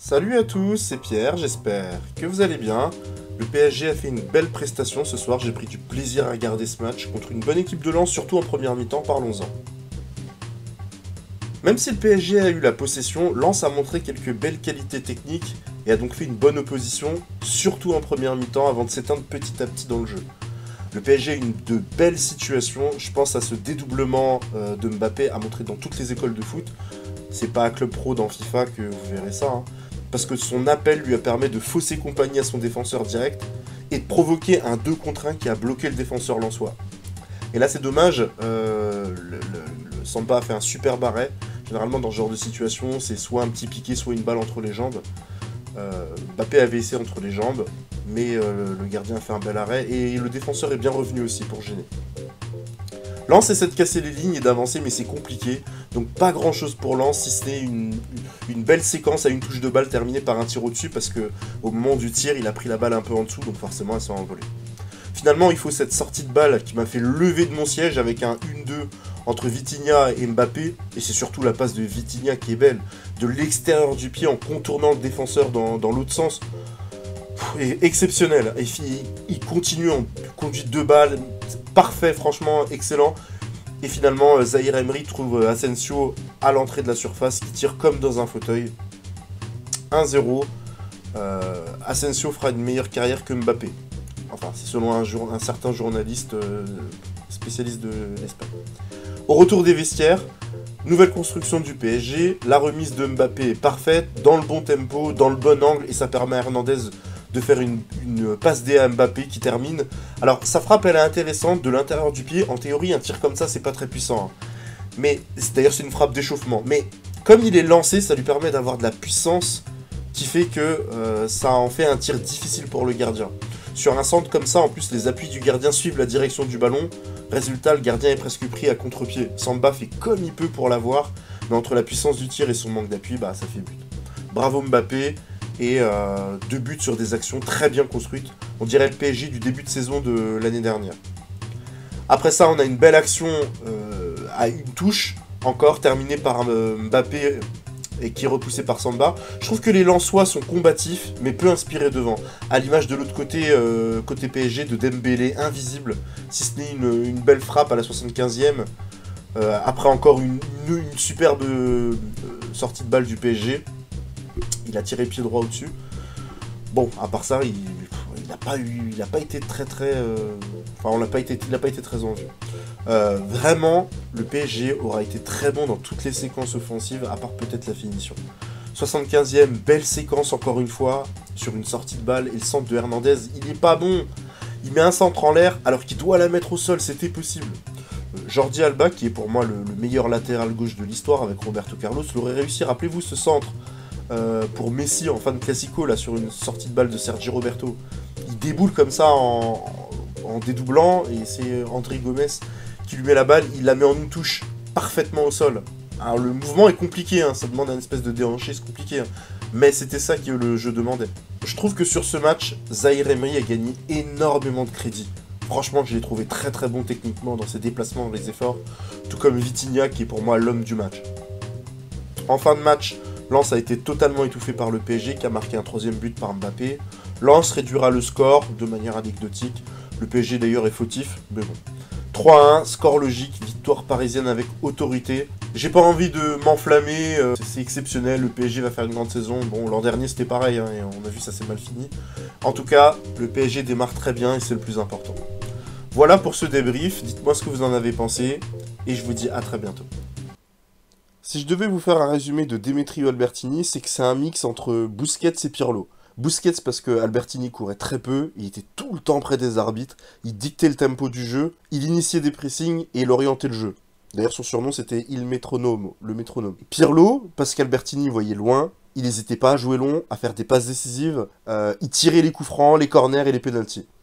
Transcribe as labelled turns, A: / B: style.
A: Salut à tous, c'est Pierre, j'espère que vous allez bien. Le PSG a fait une belle prestation ce soir, j'ai pris du plaisir à regarder ce match contre une bonne équipe de Lens, surtout en première mi-temps, parlons-en. Même si le PSG a eu la possession, Lens a montré quelques belles qualités techniques et a donc fait une bonne opposition, surtout en première mi-temps, avant de s'éteindre petit à petit dans le jeu. Le PSG a eu de belles situations, je pense à ce dédoublement de Mbappé à montrer dans toutes les écoles de foot. C'est pas un club pro dans FIFA que vous verrez ça, hein. Parce que son appel lui a permis de fausser compagnie à son défenseur direct et de provoquer un 2 contre 1 qui a bloqué le défenseur lensois. Et là c'est dommage, le Samba a fait un super arrêt. Généralement dans ce genre de situation, c'est soit un petit piqué, soit une balle entre les jambes. Mbappé avait essayé entre les jambes, mais le gardien a fait un bel arrêt et le défenseur est bien revenu aussi pour gêner. Lens essaie de casser les lignes et d'avancer, mais c'est compliqué. Donc pas grand chose pour Lens, si ce n'est une belle séquence à une touche de balle terminée par un tir au-dessus, parce que au moment du tir, il a pris la balle un peu en dessous, donc forcément elle s'est envolée. Finalement, il faut cette sortie de balle qui m'a fait lever de mon siège avec un 1-2 entre Vitinha et Mbappé, et c'est surtout la passe de Vitinha qui est belle, de l'extérieur du pied en contournant le défenseur dans l'autre sens. Et exceptionnel, et il continue en conduite de balle, parfait, franchement excellent. Et finalement, Zahir Emery trouve Asensio à l'entrée de la surface qui tire comme dans un fauteuil. 1-0. Asensio fera une meilleure carrière que Mbappé. Enfin, c'est selon un certain journaliste spécialiste de l'Espagne. Au retour des vestiaires, nouvelle construction du PSG. La remise de Mbappé est parfaite, dans le bon tempo, dans le bon angle, et ça permet à Hernandez de faire une passe D à Mbappé qui termine. Alors sa frappe elle est intéressante de l'intérieur du pied. En théorie un tir comme ça c'est pas très puissant, hein. Mais d'ailleurs c'est une frappe d'échauffement. Mais comme il est lancé, ça lui permet d'avoir de la puissance qui fait que ça en fait un tir difficile pour le gardien. Sur un centre comme ça, en plus les appuis du gardien suivent la direction du ballon. Résultat, le gardien est presque pris à contre-pied. Samba fait comme il peut pour l'avoir, mais entre la puissance du tir et son manque d'appui, bah ça fait but. Bravo Mbappé. Et 2 buts sur des actions très bien construites. On dirait le PSG du début de saison de l'année dernière. Après ça, on a une belle action à une touche, encore terminée par Mbappé et qui est repoussée par Samba. Je trouve que les Lensois sont combatifs, mais peu inspirés devant. À l'image de l'autre côté, côté PSG, de Dembélé, invisible, si ce n'est une belle frappe à la 75e. Après encore une superbe sortie de balle du PSG. Il a tiré pied droit au-dessus. Bon, à part ça, il n'a pas été très... Enfin, il n'a pas été très en vue. Vraiment, le PSG aura été très bon dans toutes les séquences offensives, à part peut-être la finition. 75e, belle séquence encore une fois, sur une sortie de balle, et le centre de Hernandez, il n'est pas bon. Il met un centre en l'air, alors qu'il doit la mettre au sol, c'était possible. Jordi Alba, qui est pour moi le meilleur latéral gauche de l'histoire avec Roberto Carlos, l'aurait réussi. Rappelez-vous ce centre pour Messi en fin de Classico, là, sur une sortie de balle de Sergi Roberto. Il déboule comme ça en dédoublant, et c'est André Gomes qui lui met la balle, il la met en une touche parfaitement au sol. Alors le mouvement est compliqué, hein, ça demande un espèce de déhanché, c'est compliqué, hein, mais c'était ça que le jeu demandait. Je trouve que sur ce match, Zahir Emery a gagné énormément de crédit. Franchement, je l'ai trouvé très très bon techniquement dans ses déplacements, dans les efforts, tout comme Vitinha qui est pour moi l'homme du match. En fin de match, Lens a été totalement étouffé par le PSG qui a marqué un 3e but par Mbappé. Lens réduira le score de manière anecdotique. Le PSG d'ailleurs est fautif, mais bon. 3-1, score logique, victoire parisienne avec autorité. J'ai pas envie de m'enflammer, c'est exceptionnel, le PSG va faire une grande saison. Bon, l'an dernier c'était pareil, hein, et on a vu ça s'est mal fini. En tout cas, le PSG démarre très bien et c'est le plus important. Voilà pour ce débrief, dites-moi ce que vous en avez pensé, et je vous dis à très bientôt. Si je devais vous faire un résumé de Demetrio Albertini, c'est que c'est un mix entre Busquets et Pirlo. Busquets parce que Albertini courait très peu, il était tout le temps près des arbitres, il dictait le tempo du jeu, il initiait des pressings et il orientait le jeu. D'ailleurs son surnom c'était Il Métronome, le métronome. Pirlo parce qu'Albertini voyait loin, il n'hésitait pas à jouer long, à faire des passes décisives, il tirait les coups francs, les corners et les pénaltys.